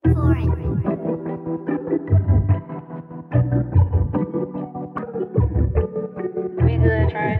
We good, try.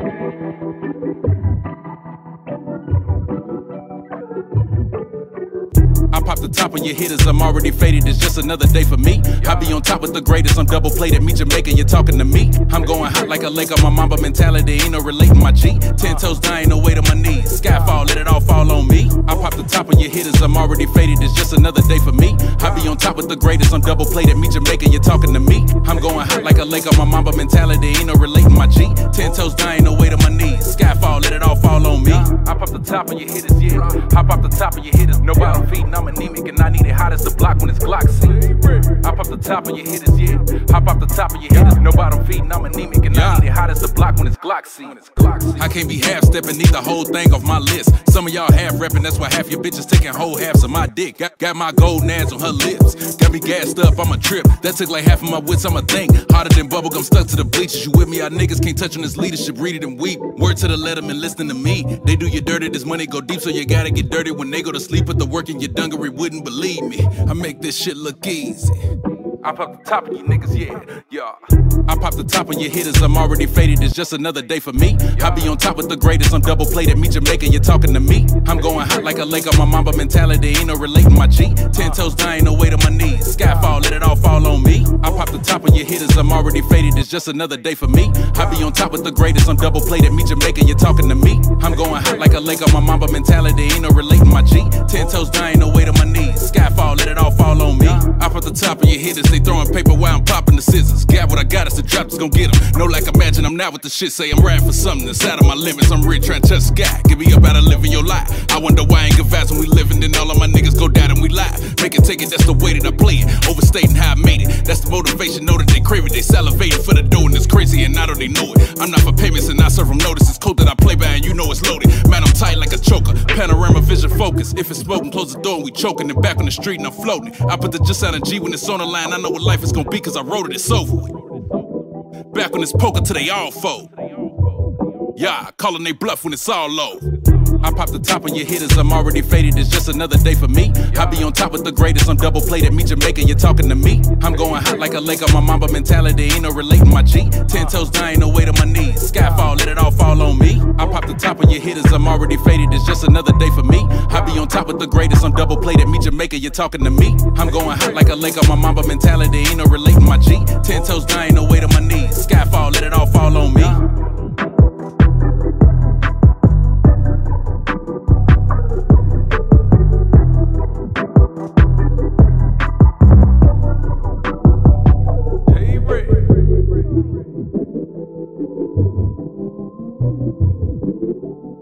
I pop the top on your hitters, I'm already faded, it's just another day for me. I be on top with the greatest, I'm double plated, me Jamaican, you're talking to me. I'm going hot like a lake on my mamba mentality, ain't no relating my G. 10 toes down, ain't no weight on my knees. Skyfall, let it all fall on me. I pop the top on your hitters, I'm already faded, it's just another day for me. I be on top with the greatest, I'm double plated, me Jamaican, you're talking to me. I'm going hot like a lake on my mamba mentality, ain't no relating my G. 10 toes down, ain't no weight on my knees. Skyfall, let it all fall on me. I pop the top on your hitters, yeah. I pop the top on your hitters, no bottom feeding, I'm anemic and I need it hot as the block when it's Glock scene. I pop the top on your hitters, yeah. Hop off the top of your hitters, no bottom feeding, I'm anemic and I need it hot as the block when it's Glock scene. I can't be half stepping, need the whole thing off my list. Some of y'all half repping, that's why half your bitches taking whole halves of my dick. Got my gold nads on her lips, got me gassed up, I'm a trip. That took like half of my wits, I'm a think. Hotter than bubblegum, stuck to the bleachers. You with me? Y'all niggas can't touch on this leadership, read it and weep. Word to the letterman, listening to me. They do you dirty, this money go deep, so you gotta get dirty when they go to sleep. Put the work in your dungaree, wouldn't believe me. I make this shit look easy. I pop the top of you niggas, yeah. I pop the top on your hitters, I'm already faded, it's just another day for me. I be on top with the greatest, I'm double plated, me Jamaican, you're talking to me. I'm going hot like a lake on my mamba mentality, ain't no relating my G. 10 toes down, ain't no weight on my knees. Skyfall, let it all fall on me. I pop the top on your hitters, I'm already faded, it's just another day for me. I be on top with the greatest, I'm double plated, me Jamaican, you're talking to me. I'm going hot like a lake on my mamba mentality, ain't no relating my G. 10 toes down, ain't no weight on my knees. Skyfall, let it all fall on me. I pop the top on your hitters, they throwing paper while I'm popping the scissors. Got what I got, it's the drop that's gon' get them. No, like imagine I'm not with the shit, say I'm riding for something that's out of my limits. I'm rich, trying to touch the sky, get me up out of living your life. I wonder why I ain't good vibes when we living, then all of my niggas go down and we lie. Make it take it, that's the way that I play it. Overstating how I made it, that's the motivation, know that they crave it. They salivating for the dough and it's crazy and I know they know it. I'm not for payments and I serve them notice, it's code that I play by and you know it's loaded. Man, I'm tight like a choker, panorama vision focus. If it's smoking, close the door and we choking. And back on the street and I'm floating. I put the just out of G when it's on the line, I know what life is gonna be cause I wrote it, it's over with. Back on this poker till they all fold. Yeah, calling they bluff when it's all low. I pop the top on your hitters, I'm already faded, it's just another day for me. I be on top with the greatest, I'm double plated, me Jamaican, you're talking to me. I'm going hot like a lake on my mamba mentality, ain't no relating my G. 10 toes down, ain't no weight on my knees. Skyfall, let it all fall on me. I pop the top on your hitters, I'm already faded, it's just another day for me. I be on top with the greatest, I'm double plated, me Jamaican, you're talking to me. I'm going hot like a lake on my mamba mentality, ain't no relating my G. 10 toes down, ain't no weight on my knees. Skyfall, let it all fall on me. Hey, Ray.